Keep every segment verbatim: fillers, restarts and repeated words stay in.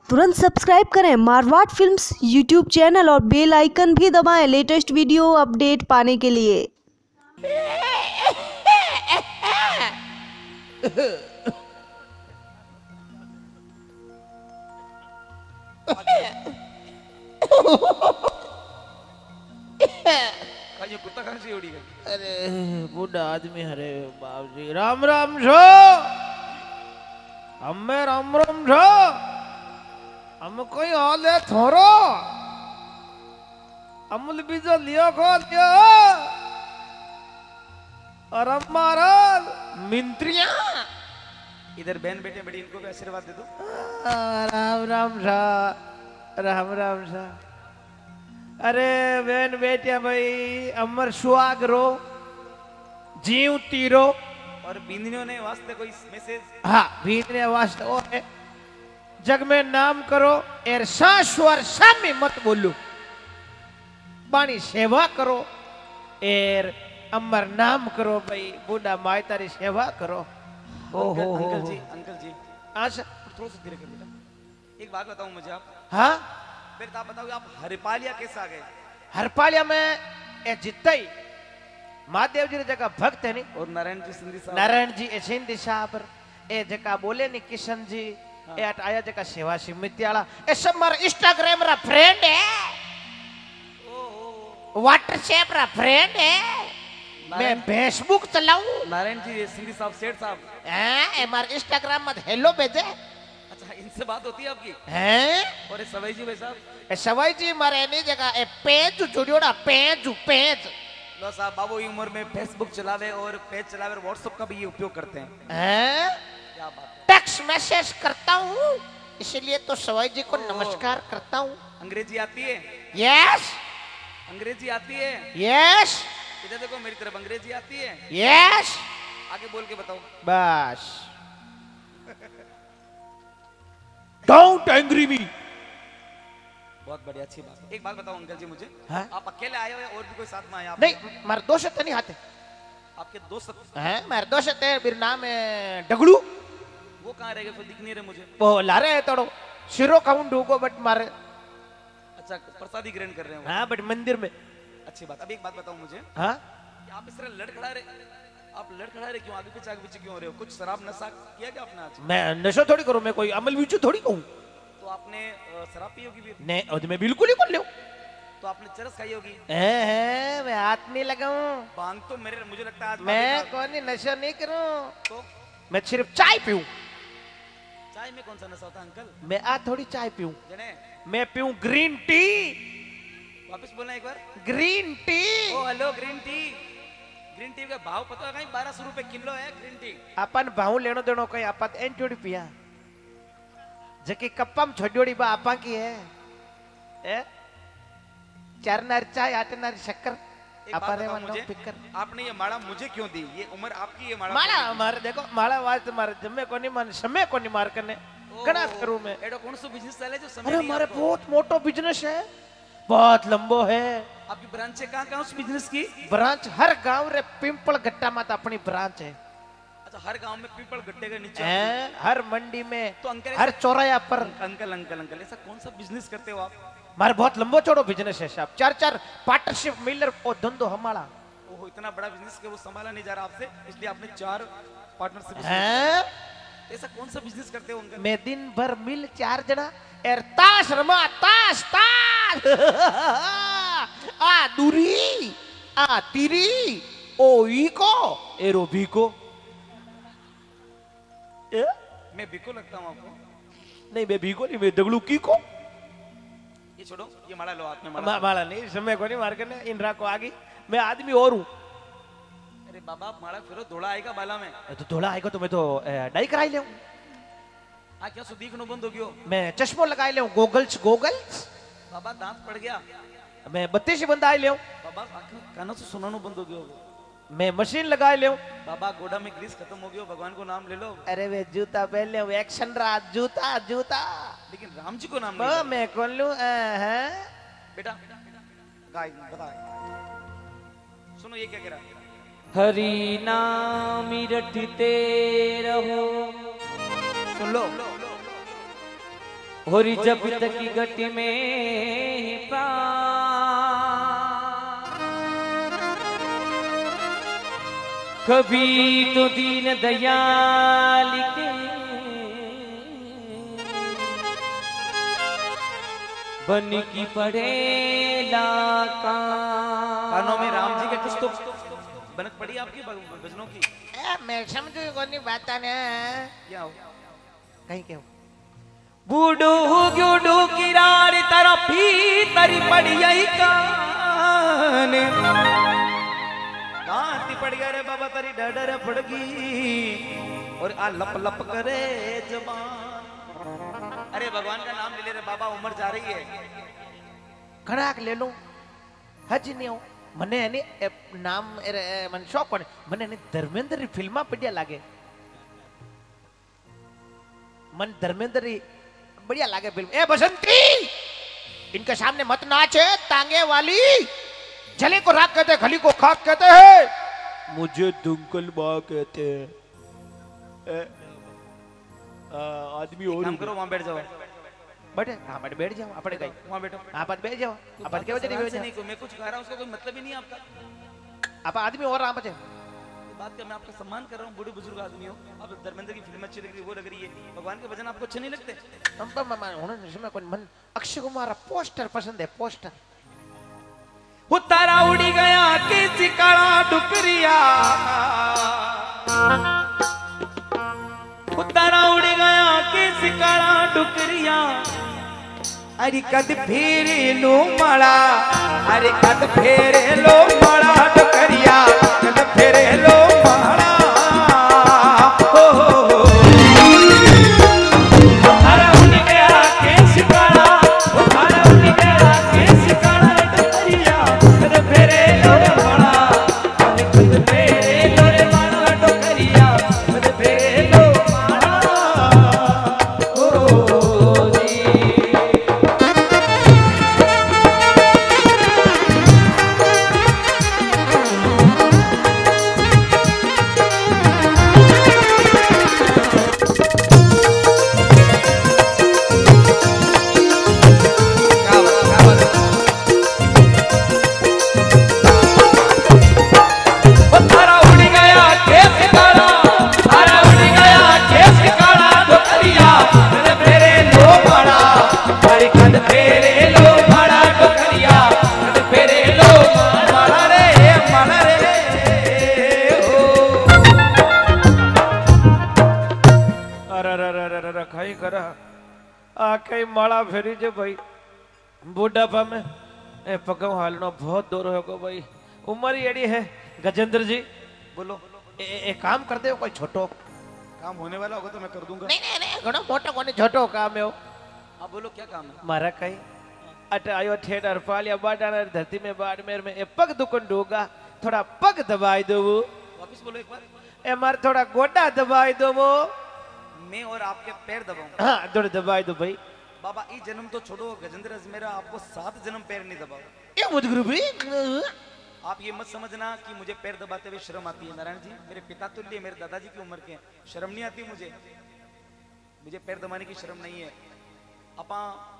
तुरंत सब्सक्राइब करें Marwar films YouTube channel और बेल आइकन भी दबाएं लेटेस्ट वीडियो अपडेट पाने के लिए। कुत्ता कहाँ से उड़ी गई? अरे बूढ़ा आदमी हरे बाप जी राम राम छो हमें राम राम छो हम कोई हाल है थोरो अमूल बीजो लियो खो लियो और हमारा मिंत्रिया इधर बहन बेटे बड़ी इनको भी आशीर्वाद दे दो। राम राम छा राम राम छा। अरे बहन बेटिया भाई अमर सुहागरो जीव तीरो और बिंदनियों ने वास्ते कोई मैसेज? हाँ बीतने वास्ते ओ है जग में नाम करो एर शाश्वर सामी मत बोलो बाणी सेवा करो एर अमर नाम करो भाई बूढ़ा माय तारी सेवा करो। ओ हो हो अंकल जी अंकल जी अच्छा थोड़ा सा धीरे कर बेटा। एक बात बताऊं मुझे आप? हाँ फिर आप बताओ आप हरिपालिया कैसे आ गए? हरपालिया में ए जितना ही महादेव जी जगह भक्त है नी और नारायण जी सिंधी साहब नारायण जी ए सिंधी साहब ए जगह बोले नी किशन जी हाँ। ए आया जगह सेवा सिमित्याला ए सब मारा इंस्टाग्राम रा फ्रेंड है व्हाट्सएप रा फ्रेंड है मैं फेसबुक चलाऊं नारायण जी सिंधी साहब सेठ साहब हैं ए मार इंस्टाग्राम में हेलो भेजे। अच्छा इनसे बात होती है आपकी? हैं और सवाई जी भाई साहब ए सवाई जी मारे नहीं जगह ए पेज जुड़ियोड़ा पेज पेज लो साहब बाबू ये उम्र में फेसबुक चलावे और पेज चलावे और व्हाट्सएप का भी ये उपयोग करते हैं। हैं क्या बात? टेक्स्ट मैसेज करता हूँ इसलिए तो सवाई जी को नमस्कार करता हूँ। अंग्रेजी आती है? यस अंग्रेजी आती है? यस इधर देखो मेरी तरफ अंग्रेजी आती है? यस आगे बोल के बताओ बस। Don't angry me. बहुत बढ़िया अच्छी बात। एक बात बताओ अंकल जी मुझे हाँ? आप अकेले आए हो या और भी कोई साथ में आया? नहीं मारे दोस्त नहीं आते आपके दोस्त हैं मेरे दोस्त है मेरा नाम है डगड़ू। वो कहाँ रह गए फिर दिख नहीं रहे मुझे? वो ला रहे हैं तोड़ो सिरो काउंट ढूंढो बट मारे अच्छा प्रसादी ग्रहण कर रहे हो? हाँ बट मंदिर में। अच्छी बात। अब एक बात बताओ मुझे हाँ आप इस तरह लड़खड़ा रहे आप लड़खड़ा रहे क्यों? आगे पीछे आगे पीछे क्यों हो रहे हो? कुछ शराब नशा किया क्या आपने आज? मैं नशा थोड़ी करूं मैं कोई अमल बीचू थोड़ी कहूं। तो आपने शराब पी होगी भी? नहीं और मैं बिल्कुल ही बोल रहा हूं। तो आपने चरस खाई होगी? है है मैं हाथ नहीं लगाऊं। बांग तो मेरे मुझे लगता है आज मैं कौन नशा नहीं करूं तो मैं सिर्फ चाय पीऊं। चाय में कौन सा नशा होता है अंकल? मैं आज थोड़ी चाय पीऊं जने मैं पीऊं ग्रीन टी। वापस बोलना एक बार। Green tea. ओ hello green tea. Green tea का भाव पता है? बारह सौ रुपए किलो है ग्रीन टी। अपन भाव लेनो देनो कोई आपत एन चोड़ी पिया जकी कप्पम छोड़ियोड़ी बा आपा की है ए चारनार चाय आटनार शक्कर अपारे वन नो पिकर। आपने ये माला मुझे क्यों दी? ये उम्र आपकी ये माला माला मार देखो माला वाज मार जम्मे कोनी मन समय कोनी मार करने कना करूं मैं? एडो कौन सा बिजनेस चले जो समय? अरे हमारे बहुत मोटो बिजनेस है बहुत लंबो है। आपकी ब्रांच है कहाँ कहाँ उस बिजनेस की? ब्रांच हर गांव रे पिंपल गट्टा मत अपनी ब्रांच है। अच्छा हर गांव में पीपल गट्टे के नीचे है हर मंडी में तो अंकल हर चौराया पर। अंकल अंकल अंकल ऐसा कौन सा बिजनेस करते हो आप? हमारे बहुत लंबो चौड़ो बिजनेस है साहब चार चार पार्टनरशिप मिलर ओ धंधो हमारा। ओहो इतना बड़ा बिजनेस के वो संभाला नहीं जा रहा आपसे इसलिए आपने चार पार्टनरशिप। हैं ऐसा कौन सा बिजनेस करते हो अंकल? मैं दिन भर मिल चार जना एर ताश रमा ताश ताश आ दूरी आ तीरी ओ ई को एरो भी को ए? मैं बिको लगता हूँ आपको? नहीं मैं भी को नहीं मैं दगड़ू की को। ये छोड़ो ये माला लो हाथ में माला। मा, माला नहीं समय को नहीं मार करने इंद्रा को आगे मैं आदमी और हूँ। अरे बाबा माला फिरो थोड़ा आएगा बाला में तो थोड़ा आएगा तो मैं तो डाई कराई ले हाँ क्या सो दिखनो बंद हो गयो? मैं चश्मो लगाई ले गोगल्स गोगल्स। बाबा दांत पड़ गया? मैं बत्ती से बंदा आई ले बाबा कानों से सुनानो बंद हो गयो? मैं मशीन लगाई ले बाबा गोडा में ग्रीस खत्म हो गयो भगवान को नाम ले लो। अरे वे जूता पहन ले एक्शन रात जूता जूता लेकिन राम जी को नाम नहीं ले। मैं कौन लूं है बेटा गाय बता सुनो ये क्या कह रहा है? हरि नाम रटते रहो। सुन लो और जब तक की गति में प्राण, कभी तो दीन दयाल के बन की पड़ेला कानों में राम जी के कुछ तो बनक पड़ी आपकी भजनों की। ए, मैं समझू कोनी बात ने क्या हो कहीं क्यों बूढ़ू गुडू किरार तरफ ही तरी पड़ी आई कान दांती पड़ गया रे बाबा तरी डर पड़गी और आ लप लप करे जबान। अरे भगवान का नाम ले ले रे बाबा, उम्र जा रही है। घड़ाक ले लो हजी नहीं हो मने एनी नाम मन शौक कोने मने एनी धर्मेंद्र री फिल्मा बढ़िया लागे। मन धर्मेंद्र री बढ़िया लागे फिल्म। ए बसंती इनके सामने मत नाचे, तांगे वाली जले को राख कहते हैं, खली को खाक कहते हैं, मुझे दुंकल बा कहते हैं। आदमी और काम करो, वहां बैठ जाओ। बैठे हाँ बैठ बैठ जाओ अपने कहीं वहां बैठो। आप बैठ जाओ अपन क्या वजह नहीं बैठ नहीं को मैं कुछ कह रहा हूं, उसका कोई मतलब ही नहीं है आपका। आप आदमी और आप बचे बात का मैं आपका सम्मान कर रहा हूँ, बूढ़े बुजुर्ग आदमी हो आप। धर्मेंद्र की फिल्म अच्छी लग रही है, वो लग रही है। भगवान के भजन आपको अच्छे नहीं लगते? मन अक्षय कुमार पोस्टर पसंद है, पोस्टर। तारा उड़ी गया किसी काला डुकरिया, तारा उड़ी गया किसी काला डुकरिया, अरे कद फेरे लो माला, अरे कद फेरे लो माला डुकरिया, कद फेरे लो माला। हो हो हो तारा उड़ी गया किसी काला, तारा उड़ी गया किसी काला डुकरिया, कद फेरे लो माला, कद फेरे लो माला डुकरिया, कद फेरे लो माला। हो जी माला फेरी जे भाई बुढ़ापा में ए पगो हालनो बहुत दूर होगा भाई, उम्र ही एड़ी है। गजेंद्र जी बोलो। ए, ए काम करते हो कोई छोटो काम होने वाला होगा तो मैं कर दूंगा। नहीं नहीं नहीं घणो मोटो कोने छोटो काम है। आप बोलो क्या काम है? मारा कहीं अट आयो ठेड अरपालिया बाडाना धरती में बाड़मेर में ए पग दुकन डूगा, थोड़ा पग दबाई दो। वापस बोलो एक बार। ए मार थोड़ा गोडा दबाई दो वो। मैं और आपके पैर दबाऊंगा। हाँ थोड़ा दबाई दो भाई। बाबा ई जन्म तो छोड़ो, गजेंद्र अजमेरा आपको सात जन्म पैर नहीं दबाओ। ये मुझ गुरु भाई आप ये मत समझना कि मुझे पैर दबाते हुए शर्म आती है। नारायण जी मेरे पिता तुल्य, मेरे दादाजी की उम्र के, शर्म नहीं आती मुझे। मुझे पैर दबाने की शर्म नहीं है। अपा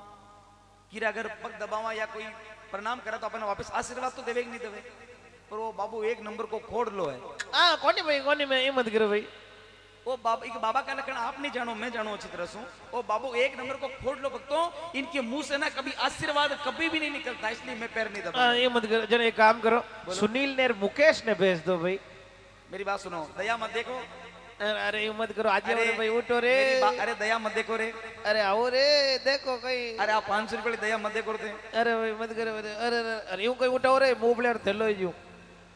कीरा अगर पग दबावा या कोई प्रणाम करा तो अपन वापस आशीर्वाद तो देवे नहीं देवे, पर वो बाबू एक नंबर को खोड़ लो है। हाँ कोनी भाई कोनी मैं ये मत करो भाई। वो बाबा एक बाबा का लक्षण आप नहीं जानो, मैं जानो अच्छी तरह से। वो बाबू एक नंबर को फोड़ लो भक्तों, इनके मुंह से ना कभी आशीर्वाद कभी भी नहीं निकलता, इसलिए मैं पैर नहीं दबा। ये मत करो, जरा एक काम करो, सुनील ने मुकेश ने भेज दो भाई। मेरी बात सुनो, दया मत देखो। अरे ये मत करो, आज भाई उठो रे। अरे दया मत देखो रे। अरे आओ रे देखो कहीं। अरे आप पांच सौ रुपये दया मत देखो रे। अरे भाई मत करो। अरे अरे यूं कहीं उठाओ रे, मुंह प्लेयर थेलो ही यूं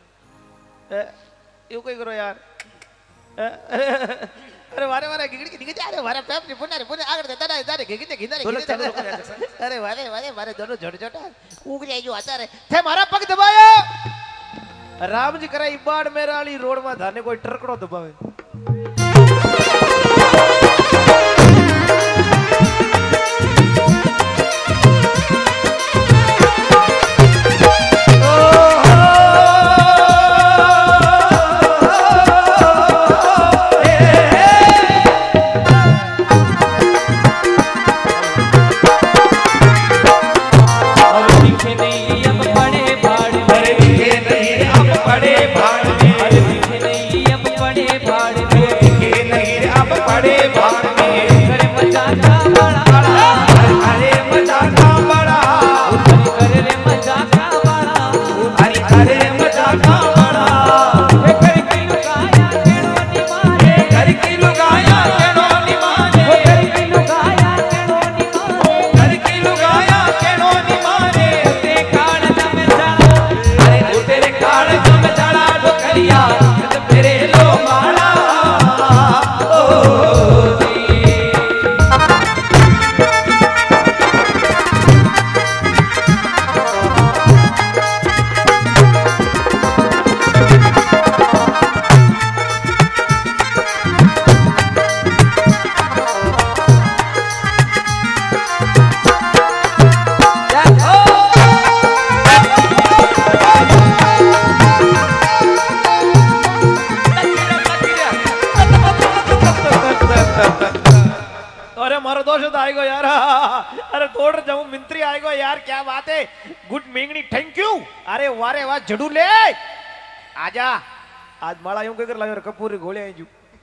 यूं कहीं करो यार। अरे वारे वारे गिगड़ी की दिखे अरे वारे पैप नहीं पुना रे पुना आगे देता ना इधर गिगड़ी गिगड़ी गिगड़ी। अरे वारे वारे वारे दोनों छोटे छोटे उग जाए जो आता रे थे मारा पग दबायो। राम जी करे इबाड़ मेरा वाली रोड में धाने कोई ट्रकड़ो दबावे। बड़ा अरे मजा का बड़ा हरि करे रे मजा का बड़ा हरि अरे मजा का बड़ा हे घर की लुगाया केड़ो निमाने घर की लुगाया केड़ो निमाने वो घर की लुगाया केड़ो निमाने घर की लुगाया केड़ो निमाने ते काड़ जम जाला अरे ओ तेरे काल जम जाला ढोकरिया तेरे लो माला ओ जी अरे मारो दोस्त आएगा यार अरे तोड़ जाऊं मिंत्री आएगा यार क्या बात है गुड मिंगनी थैंक यू अरे वारे वाह जड़ू ले आजा आज माड़ा यूं कर लायो कपूरी गोले आई जू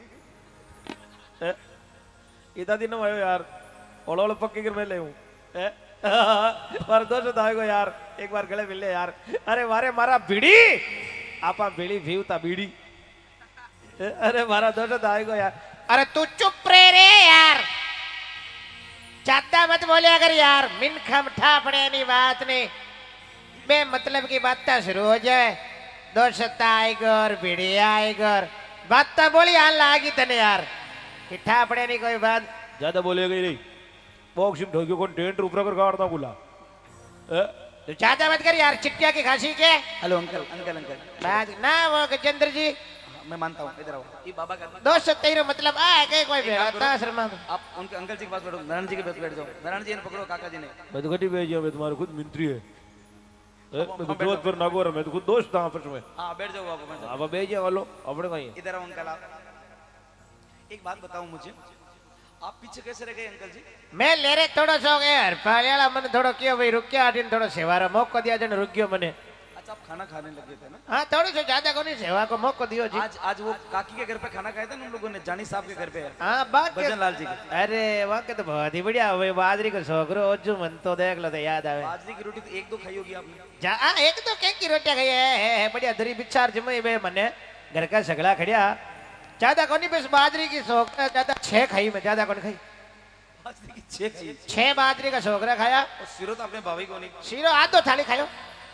इतना दिन आयो यार ओलो ओलो पक्की कर मैं ले हूं मारो दोस्त आएगा यार एक बार गले मिल ले यार अरे वारे मारा बीड़ी आपा बीड़ी भीवता बीड़ी अरे मारा दोस्त आएगा यार अरे तू चुप रे रे यार ज्यादा मत बोलिया कर यार मिन खम ठापड़े नी बात नहीं बे मतलब की बात शुरू हो जाए दोस्त आएगा और भिड़िया आएगा और बात बोली हाल लागी तने यार कि ठापड़े नहीं कोई बात ज्यादा बोलेगा ही नहीं बॉक्सिंग ठोकियो कौन टेंट ऊपर कर काटता बोला तो ज्यादा मत कर यार चिट्टिया की खांसी के हेलो अंकल अंकल अंकल बात ना वो गजेंद्र जी मैं मानता हूँ इधर आओ ये बाबा का दोस्त तेरे मतलब आ के कोई बेटा शर्मा आप उनके अंकल जी के पास बैठो नारायण जी के पास बैठ जाओ नारायण जी ने पकड़ो काका जी ने मैं तो घटी भेजिया मैं तुम्हारे खुद मंत्री है ए, मैं तो जोधपुर नागौर मैं तो खुद दोस्त था आपस में हाँ बैठ जाओ बाबा अब भेजिया वालो अपने कहीं इधर आओ अंकल आप एक बात बताओ मुझे आप पीछे कैसे रह गए अंकल जी मैं ले रे थोड़ो सो गए हर पालियाला मन थोड़ो कियो भाई रुक गया आटीन थोड़ो सेवारो मौको दिया जने रुक गयो मने अच्छा आप खाना खाने लगे थे ना हाँ थोड़ी सो ज्यादा कोनी सेवा को मौको दियो जी आज आज वो काकी के घर पे खाना खाए थे ना हम लोगों ने जानी साहब के घर पे हाँ बात के भजन लाल जी के अरे वहाँ के तो बहुत ही बढ़िया हुए बाजरी को सोकरो ओजू मन तो देख लो तो याद आवे बाजरी की रोटी तो एक दो खाई होगी आपने जा हाँ एक तो केक की रोटियां खाई है, है, है बढ़िया दरी बिचार जमे बे मने घर का सगला खड़िया ज्यादा कोनी बस बाजरी की सोक ज्यादा छह खाई मैं ज्यादा कोनी खाई बाजरी की छह खाई छह बाजरी का सोकरा खाया और सिरो तो अपने भाभी को नहीं शीरो आधो थाली खायो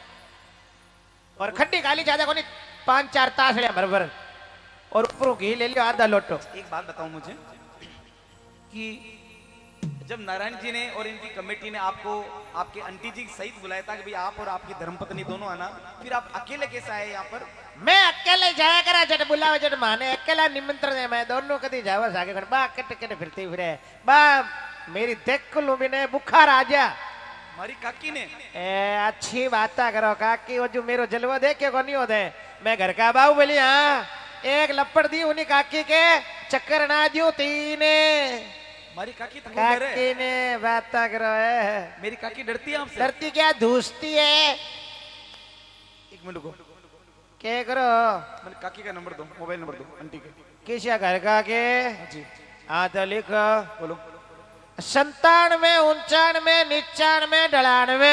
और खट्टी खाली ज्यादा कोनी पांच चार तासड़िया भर और ऊपरों घी ले लियो आधा लोटो एक बात बताऊं मुझे कि जब नारायण जी ने और इनकी कमेटी ने आपको आपके आंटी जी सहित बुलाया था कि भाई आप और आपकी धर्मपत्नी दोनों आना फिर आप अकेले कैसे आए यहाँ पर मैं अकेले जाया करा जट बुलावे जट माने अकेला निमंत्रण है मैं दोनों कदी जावा सागे कर बा कट कट फिरती फिरे बा मेरी देख लू बिने बुखार आ जा हमारी काकी ने ए अच्छी बात करो काकी वो जो मेरो जलवा देखे को नहीं होते मैं घर का बाबू बोली हाँ एक लपड़ दी उन्हीं काकी के चक्कर ना दियो तीने हमारी काकी तो डर है काकी ने बात करो है मेरी काकी डरती है आपसे डरती क्या धूसती है एक मिनट को क्या करो मैंने काकी का नंबर दो मोबाइल नंबर दो आंटी के किसा घर का के जी हाँ तो लिखो बोलो संतानवे उनचानवे निन्यानवे डलानवे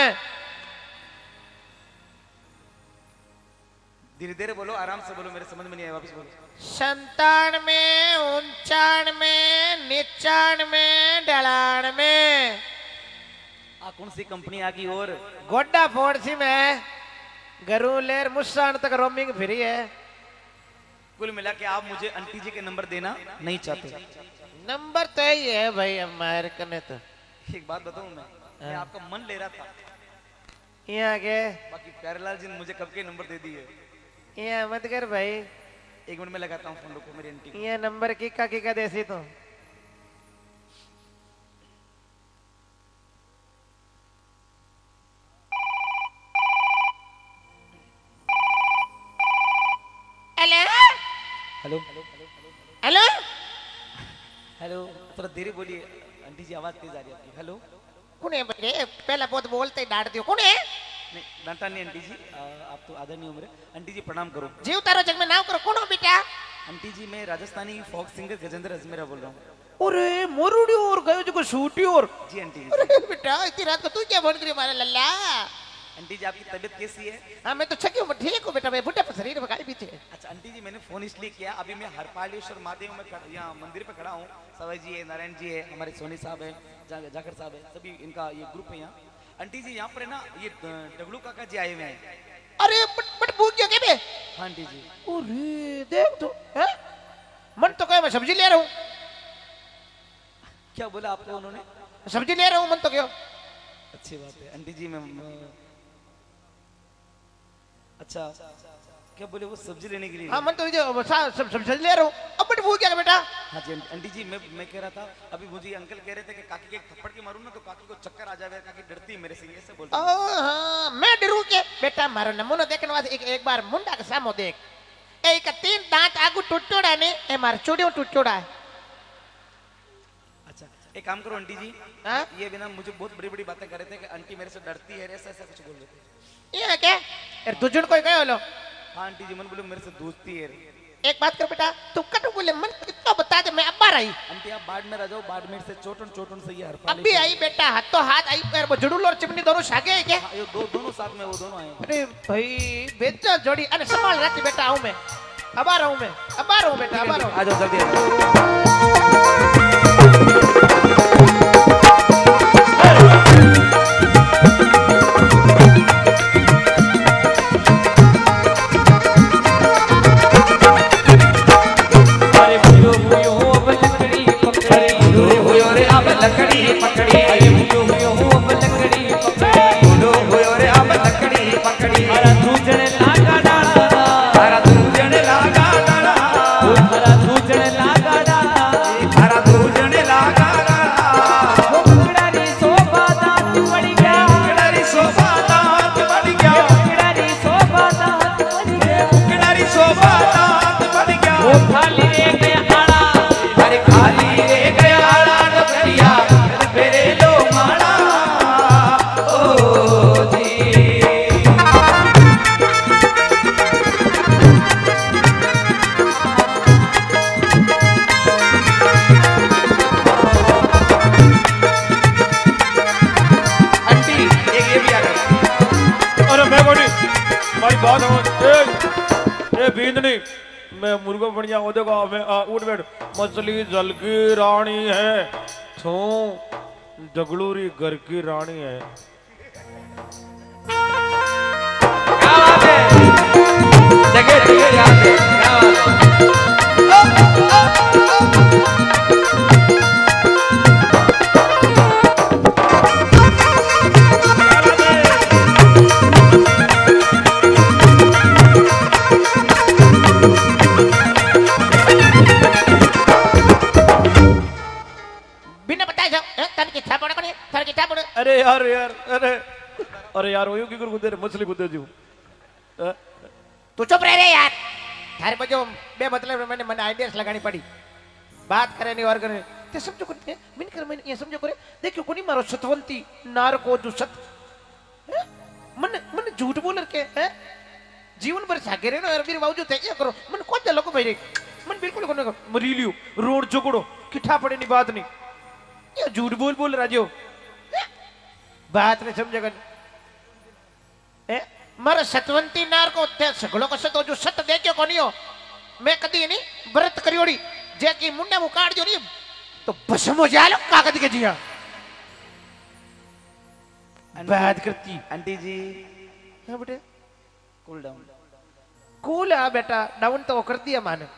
धीरे धीरे बोलो आराम से बोलो मेरे समझ में नहीं आया वापस बोलो संतानवे उनचानवे निन्यानवे डलानवे आ कौन सी कंपनी आ गई और गोड्डा फोड़ सी में गरूलेर मुस्सान तक रोमिंग फ्री है कुल मिला के आप मुझे आंटी जी के नंबर देना नहीं चाहते नंबर तो यही है भाई हमारे कने तो एक बात बताऊं मैं मैं आपका मन ले रहा था यहाँ के बाकी प्यारेलाल जी ने मुझे कब के नंबर दे दिए यहाँ मत कर भाई एक मिनट में लगाता हूँ फोन को मेरी आंटी को। यहाँ नंबर किका किका देसी तो हेलो हेलो हेलो हेलो थोड़ा धीरे बोलिए आंटी जी आवाज तेज आ रही है आपकी हेलो कौन है बेटे पहला बहुत बोलते ही डांट दियो कौन है नहीं डांटा नहीं आंटी जी आ, आप तो आदरणीय उम्र है आंटी जी प्रणाम करो जीव तारो जग में नाम करो कौन हो बेटा आंटी जी मैं राजस्थानी फोक सिंगर गजेंद्र अजमेरा बोल रहा हूँ अरे मोरुड़ी और गयो जो सूटी और जी आंटी जी। अरे बेटा इतनी रात को तू क्या फोन करी हमारा लल्ला? आंटी जी आपकी तबीयत कैसी है? हाँ मैं तो छकी हूँ, ठीक हूँ बेटा, मैं बुढ़ा पर शरीर में खाई पीछे। अच्छा आंटी जी मैंने फोन इसलिए किया, अभी मैं हरपालेश्वर महादेव में खड़ा- यहाँ मंदिर पे खड़ा हूँ। सवाई जी है, नारायण जी है, हमारे सोनी साहब है, जा, जाकर साहब है, सभी इनका ये ग्रुप है यहाँ। आंटी जी यहाँ पर है ना ये डगलू काका जी आए हुए हैं। अरे बट बट भूख गया क्या बे? हाँ आंटी जी। अरे देख तो है, मन तो कहे मैं सब्जी ले रहा हूँ। क्या बोला आपको उन्होंने? सब्जी ले रहा हूँ, मन तो क्यों? अच्छी बात है आंटी जी। मैं अच्छा क्या बोले वो सब्जी लेने के लिए? हाँ मन तो जो सा- सब सब्जी ले रहा हूँ। अब बट भूख गया बेटा। हाँ जी आंटी जी। मैं मैं कह रहा था अभी मुझे अंकल कह रहे थे कि काकी के एक थप्पड़ के मारूं ना तो काकी को चक्कर आ जाएगा, काकी डरती है मेरे से, ऐसे बोलते ओ हैं। हाँ मैं डरू के बेटा मारो नमूनो देखने वास्ते एक एक बार मुंडा के सामो देख, एक तीन दांत आगू टूटोड़ा ने ए मार चूड़ियों टूटोड़ा है। अच्छा एक काम करो आंटी जी, हाँ? ये बिना मुझे बहुत बड़ी बड़ी बातें कर रहे थे कि आंटी मेरे से डरती है, ऐसा ऐसा कुछ बोल रहे थे। ये क्या यार तुझे कोई कहे लो? हाँ आंटी जी मन बोले मेरे से दोस्ती है। एक बात कर बेटा, तू कटू बोले मन इतना बता दे, मैं अब बार आई आंटी आप बाड़मेर आ जाओ, बाड़मेर से चोटन चोटन से ये हर अभी आई बेटा, हाथ तो हाथ आई पैर वो जुड़ूल और चिमनी दोनों सागे है क्या? हाँ, ये दो दोनों साथ में, वो दोनों आए हैं। अरे भाई बेटा जोड़ी अरे संभाल रखी बेटा, आऊं मैं अब आ रहा हूं, मैं अब आ रहा हूं बेटा, अब आ रहा हूं। आ जाओ जल्दी आ जाओ। अरे भूयो भूयो अब लकड़ी पकड़ी, भूयो भूयो रे अब लकड़ी पकड़ी, अरे भूयो भूयो अब लकड़ी पकड़ी, भूयो भूयो रे अब लकड़ी पकड़ी। हरा दूजण लागा डाला, हरा दूजण लागा डाला, हरा दूजण लागा डाला, हरा दूजण लागा डाला। कुकड़ा री शोभा दांत पड़ गया, कुकड़ा री शोभा दांत पड़ गया, कुकड़ा री शोभा दांत पड़ गया, कुकड़ा री शोभा दांत पड़ गया। वो खाली रे गया आड़ा, अरे खाली रे गया आड़ा डोकरिया, मेरे लो माड़ा ओ जी। आंटी एक ये भी आ गया। अरे मैं कोनी हमारी बात समझ। ए ए बींदनी मैं मुर्गा बढ़िया हो देखो मैं आ, उठ बैठ। मछली जल की रानी है, छू जगलूरी घर की रानी है। क्या बात है, जगह जगह याद है, क्या बात है। बिना बताए जाओ हैं, तन की था पड़ा करे तन की था पड़ा। अरे यार यार अरे अरे यार वो की गुदे मछली गुदे जू। अ, तू चुप रह रे यार, थारे पर जो बे मतलब मैंने मैंने आइडियाज लगानी पड़ी, बात करे नहीं और करे ते समझो करते मिन कर मैंने ये समझो करे देखो कोनी मारो सतवंती नार को जो सत हैं? मन मन झूठ बोल के हैं जीवन भर सागे रे ना यार मेरे बावजूद है ये करो मन को जा लोग भाई मन बिल्कुल को ना मरी लियो रोड चुकड़ो किठा पड़े नहीं बात नहीं। ये झूठ बोल बोल राजो हैं? बात नहीं समझेगा ए मारा सतवंती नार को ते सगलो को सतो जो सत देखो कोनी हो मैं कदी नहीं व्रत करियोड़ी जे की मुंडा मु काट जो नहीं तो भस्म हो जालो कागज के जिया बात करती। आंटी जी हां बेटे कूल डाउन। कूल है बेटा, डाउन तो वो कर दिया माने।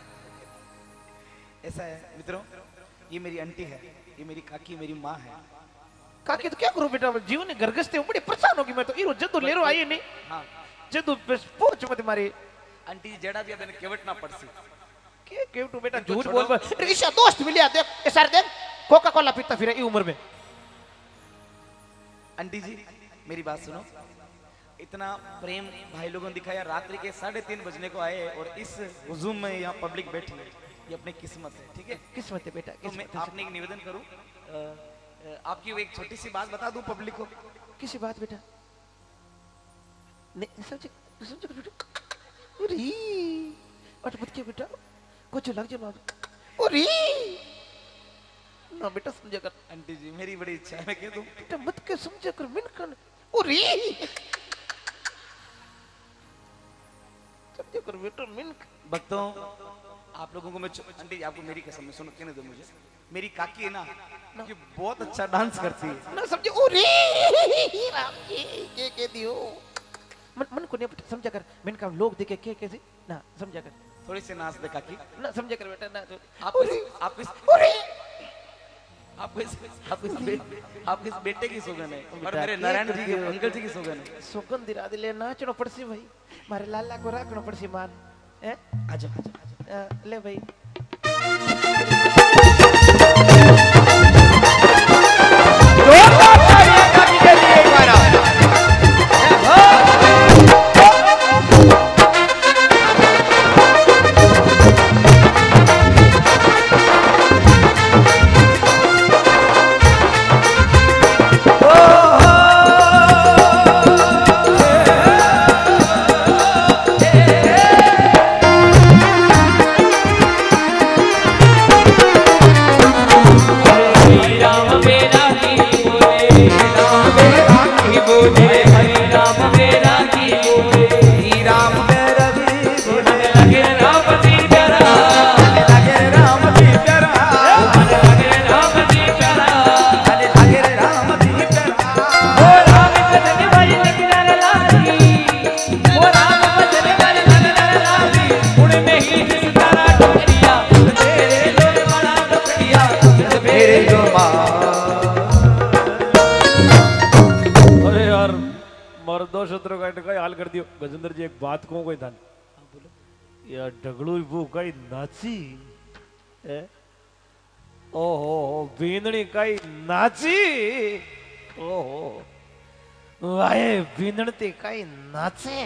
ऐसा है मित्रों, ये मेरी आंटी है, ये मेरी काकी, मेरी माँ है। काकी तो क्या करूं बेटा, जीवन में गरगसते बड़ी परेशान होगी मैं तो इरो जदू लेरो आई नहीं हाँ जदू पहुंच मत मारी आंटी जी जड़ा दिया देने केवट ना पड़सी। के के तू बेटा इनको झूठ छोड़ो। बोल बोल ईशा दोस्त मिलिया देख ए सर देख कोका कोला पीता फिर ई उम्र में। आंटी जी मेरी बात सुनो, इतना प्रेम भाई लोगों ने दिखाया, रात्रि के साढ़े तीन बजने को आए और इस हुजूम में यहाँ पब्लिक बैठी है, ये अपनी किस्मत है। ठीक है, किस्मत है बेटा तो मैं किस्मत है। आपने एक निवेदन करूं, अ, अ, आपकी वो एक छोटी सी बात बता दूं पब्लिक को। किसी बात बेटा नहीं समझ समझ बेटा अरे अट मत के बेटा कुछ लग जा मां अरे ना बेटा समझा कर। आंटी जी मेरी बड़ी इच्छा है, मैं कह दूं बेटा मत के समझा कर मिन कर। अरे समझा कर बेटा मिन। भक्तों आप लोगों को मैं आंटी आपको मेरी कसम में सुनो, कहने दो मुझे, मेरी काकी है ना ये बहुत अच्छा डांस करती है ना समझे। अरे राम जी के कह दियो मन मन को नहीं बेटा समझा कर मिन का लोग देखे के कैसे ना समझा कर। थोड़ी सी नाच दे काकी ना समझा कर बेटा ना तो आप आप इस अरे आप इस आप इस बे, आप इस बेटे की सोगन है और मेरे नारायण जी के अंकल जी की सोगन है। सुगंध दिरा दिले नाचनो पड़सी भाई मारे लाला को राखनो पड़सी मान हैं। आजा आजा आ, ले भाई गजेंद्र जी एक बात कहूं कोई धन यार ढगड़ू वो कई नाची ए ओहो बींदड़ी कई नाची ओहो वाए बींदड़ती कई नाचे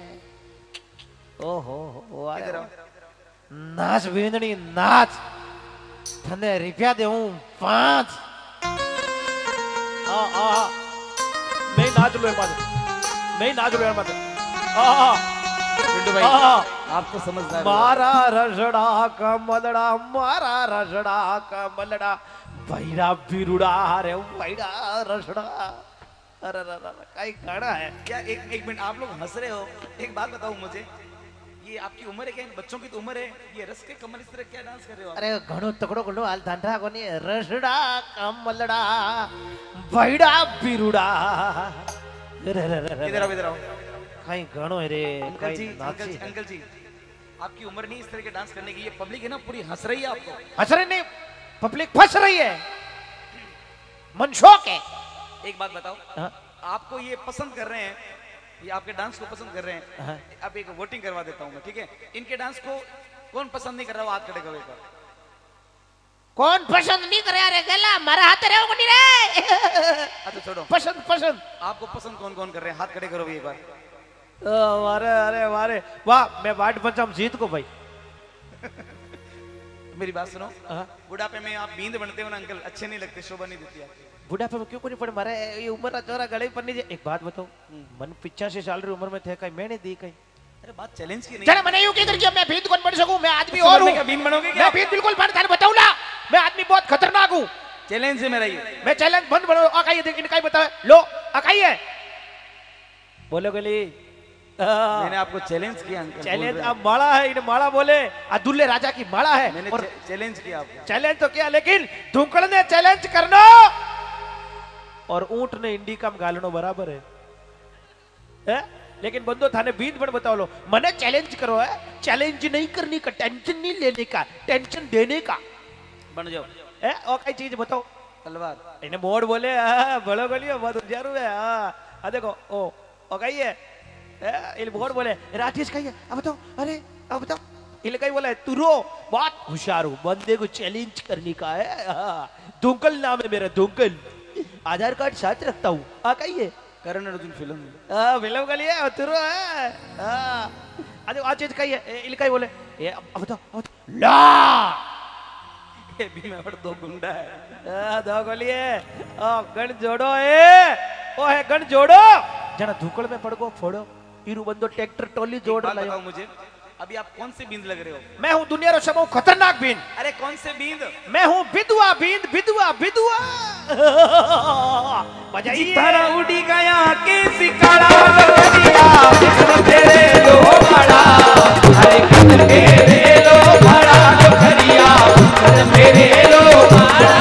ओहो वाए नाच बींदड़ी नाच थने रुपया दे हूं पांच आ आ मैं नाच लो माते मैं नाच लो माते पिंटू भाई आपको समझदार मारा रजड़ा का मलड़ा मारा रजड़ा का मलड़ा भैरा बिरुड़ा रे भैरा रजड़ा अरे अरे कई गाना है क्या। एक एक मिनट आप लोग हंस रहे हो, एक बात बताओ मुझे, ये आपकी उम्र है क्या, इन बच्चों की तो उम्र है, ये रस के कमर इस तरह क्या डांस कर रहे हो आप? अरे घणो तकड़ो घणो हाल धांडा कोनी रसड़ा का मलड़ा भैरा बिरुड़ा इधर आओ इधर आओ। कहीं घणो है रे अंकल जी कहीं अंकल नाची जी अंकल जी आपकी उम्र नहीं इस तरह के डांस करने की, ये पब्लिक है ना पूरी हंस रही है आपको। हंस रही नहीं पब्लिक फंस रही है मन शौक है। एक बात बताओ हाँ? आपको ये पसंद कर रहे हैं, ये आपके डांस को पसंद कर रहे हैं, हाँ। अब एक वोटिंग करवा देता हूँ मैं, ठीक है। इनके डांस को कौन पसंद नहीं कर रहा, हाथ खड़े करो एक बार। कौन पसंद नहीं करे अरे गला मारा हाथ रहे हो नहीं रे अच्छा छोड़ो, पसंद पसंद आपको पसंद कौन कौन कर रहे हैं, हाथ खड़े करो भी एक बार। अरे अरे अरे वाह मैं वार्ड पंचम जीत को भाई मेरी बात सुनो, बुढ़ापे में आप बींद बनते हो ना अंकल, अच्छे नहीं लगते, शोभा नहीं देती आपकी। बुढ़ापे में क्यों को नहीं पड़े मारे ये उम्र चौरा गले पर नहीं। एक बात बताओ मन पिचासी साल की उम्र में थे कहीं मैंने दी कहीं। अरे बात चैलेंज की नहीं। चले मैंने यूं किधर किया मैं भीत कौन बन सकूं, मैं आदमी और हूं। बीन बनोगे क्या? मैं भीत बिल्कुल बन थाने बताऊं ना, मैं आदमी बहुत खतरनाक हूं। चैलेंज है मेरा ये। मैं चैलेंज बंद बनो अकाई देख इनका ही बताओ लो अकाई है बोलो गली मैंने आपको चैलेंज किया अंकल। चैलेंज अब माला है इन माला बोले अदुल्ले राजा की माला है मैंने और चैलेंज किया आपको। चैलेंज तो किया लेकिन धुंकड़ ने चैलेंज करना और ऊंट ने इंडी काम गालनो बराबर है, है? लेकिन बंदो थाने बीत बन बताओ लो मने चैलेंज करो है, चैलेंज नहीं करने का, टेंशन नहीं लेने का, टेंशन देने का। बन जाओ है और कई चीज बताओ। तलवार इन्हें मोड़ बोले हाँ, बड़ो गलियो बहुत उजारू है हाँ आ देखो ओ ओ कही है इल मोड़ बोले राजेश कही है अब बताओ अरे अब बताओ इल कही बोले तू रो बहुत होशियार हूँ बंदे को चैलेंज करने का है हाँ दुंकल नाम है मेरा दुंकल आधार कार्ड साथ रखता हूँ आ कही है करण अर्जुन फिल्म में। हाँ फिल्म के लिए तू रो है हाँ अरे आज चीज कही है इल कही बोले ये अब बताओ अब बताओ ला ये भी मैं और दो गुंडा है। हाँ दो गोलिए ओ गण जोड़ो ए ओ है गण जोड़ो जना धुकड़ में पड़ गो फोड़ो इरु बंदो ट्रैक्टर टोली जोड़ बात लायो। बताओ मुझे, अभी आप कौन से बींद लग रहे हो? मैं हूँ दुनिया रो सबो खतरनाक बींद। अरे कौन से बींद? मैं हूँ विधवा बींद, विधवा विधवा। बजाइए। तारा उड़ी गया के सिकाड़ा करिया बिन तेरे लो बड़ा हरे कदर तेरे लो बड़ा करिया कदर मेरे लो बड़ा